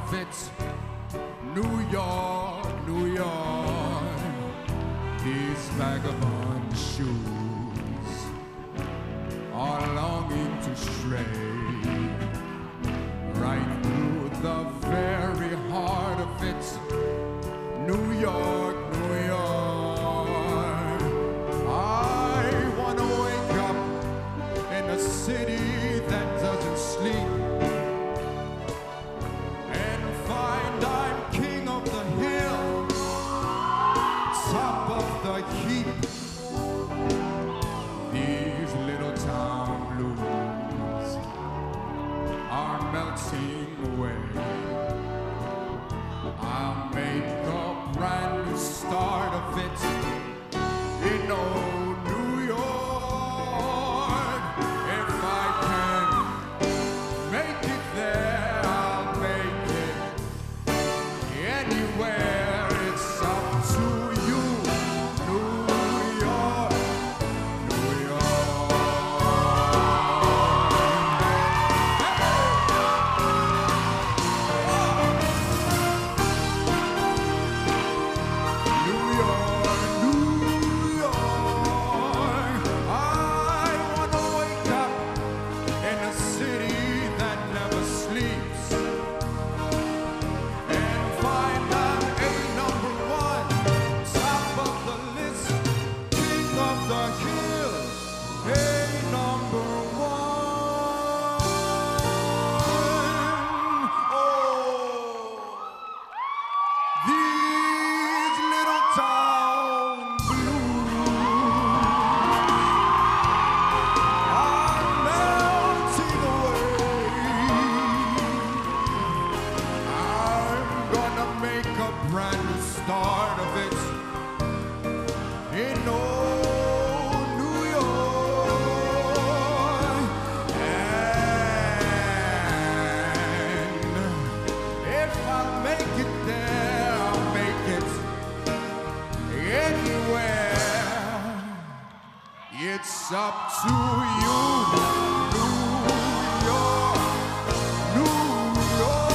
of it. New York, New York, these vagabond shoes are longing to stray right through the very heart of it. New York, New York, I wanna wake up in a city that doesn't sleep and find I'm king of the hill, top of the heap. These little town blues are melting away. I'll make a brand new start of it in old New York. If I can make it there, I'll make it anywhere. It's up to you, New York, New York. New York, New York, I wanna wake up in a city that never sleeps and find I'm a number one, top of the list, king of the hill, a number one. Oh, these little town blues are melting away. I'm gonna make a brand new start of it in old New York. And if I make it there, I'll make it anywhere. It's up to you, New York, New York.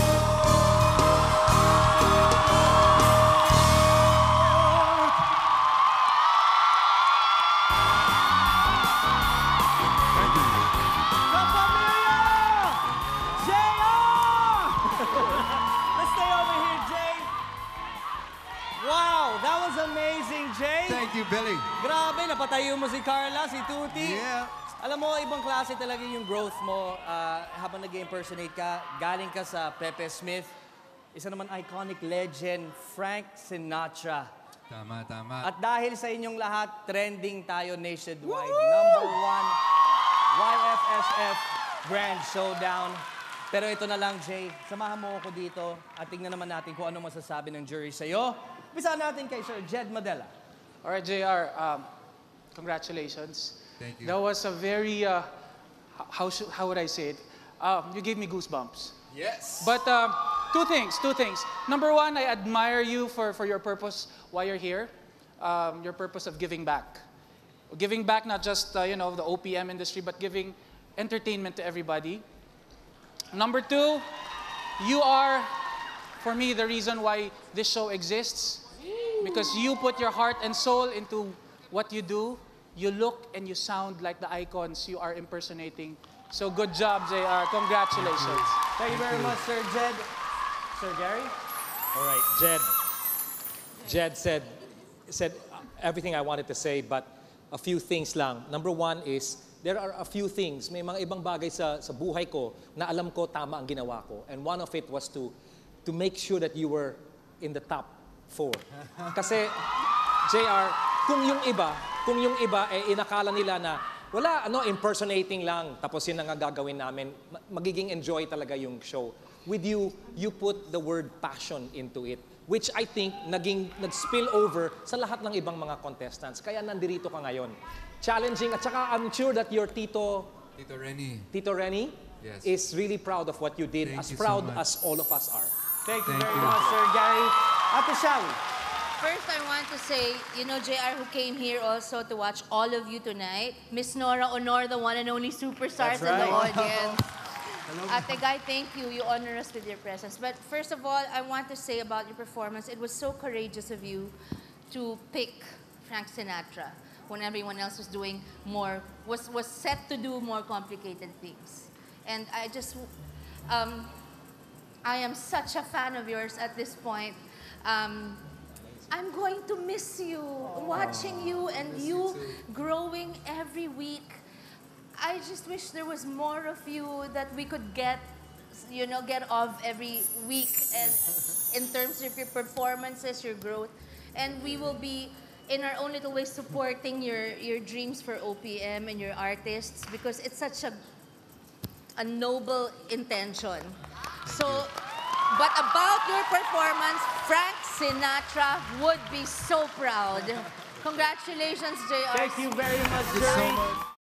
Thank you. La Familia! JR! Let's stay over here, Jay. Wow, that was amazing, Jay. Thank you, Billy. Grabe, napatayo mo si Carla, si Tuti. Yeah. Alam mo, ibang klase talaga yung growth mo habang nag-impersonate ka. Galing ka sa Pepe Smith. Isa naman iconic legend, Frank Sinatra. Tama, tama. At dahil sa inyong lahat, trending tayo nationwide. Number one, YFSF Grand Showdown. Pero ito na lang, Jay. Samahan mo ako dito at tingnan naman natin kung ano masasabi ng jury sa'yo. Umpisa natin kay Sir Jed Madela. All right, JR, congratulations. Thank you. That was a very, how would I say it? You gave me goosebumps. Yes. But two things. Number one, I admire you for your purpose while you're here, your purpose of giving back. Giving back not just, the OPM industry, but giving entertainment to everybody. Number two, you are, for me, the reason why this show exists. Because you put your heart and soul into what you do. You look and you sound like the icons you are impersonating. So good job, JR. Congratulations. Thank you very much, Sir Jed. Sir Gary? All right, Jed said everything I wanted to say, but a few things lang. Number one is, there are a few things, may mga ibang bagay sa buhay ko na alam ko tama ang ginawa ko. And one of it was to make sure that you were in the top 4. Kasi, JR, kung yung iba inakala nila na wala, impersonating lang, tapos yun ang gagawin namin, magiging enjoy talaga yung show. With you, you put the word passion into it, which I think nag-spill over sa lahat ng ibang mga contestants. Kaya nandirito ka ngayon. Challenging, at saka I'm sure that your Tito Renny Yes. is really proud of what you did, Thank as you so proud much. as all of us are. Thank you Thank very you. much, Sir Gary. Ate Shally. First, I want to say, JR, who came here also to watch all of you tonight. Miss Nora Honor, the one and only superstar That's to the right. audience. Ate Guy, thank you. You honor us with your presence. But first of all, I want to say about your performance, it was so courageous of you to pick Frank Sinatra when everyone else was doing more, was set to do more complicated things. And I just, I am such a fan of yours at this point. I'm going to miss you, watching you and you growing every week. I just wish there was more of you that we could get, you know, get off every week, and in terms of your performances, your growth. And we will be, in our own little way, supporting your dreams for OPM and your artists, because it's such a noble intention. So, but about your performance, Frank Sinatra would be so proud. Congratulations, JR. Thank you very much, Thank you so Jerry. much.